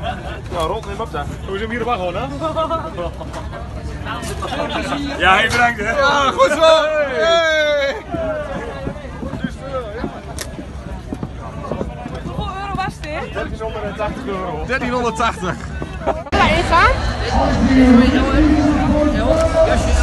Nou, rond neem op dan. We zijn hier gewoon, hè? Ja, hey, bedankt hè. Ja, goed zo! Hey. Hoeveel euro was dit? 1380 euro. 1380. Daarin gaan?